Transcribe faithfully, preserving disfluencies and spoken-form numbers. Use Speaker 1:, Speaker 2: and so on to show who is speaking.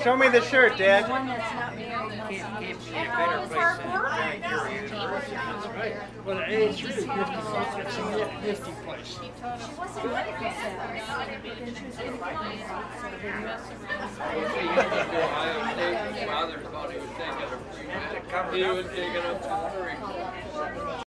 Speaker 1: Show me the shirt, Dad.
Speaker 2: One that's not married.
Speaker 3: Can't, can't be a better place than Nigeria.
Speaker 4: That's right. Well, it's really nifty. It's a nifty place.
Speaker 2: She wasn't ready for that. But then she was getting pregnant. So they knew.
Speaker 3: Father thought he was taking a free medic. He was taking a pottery.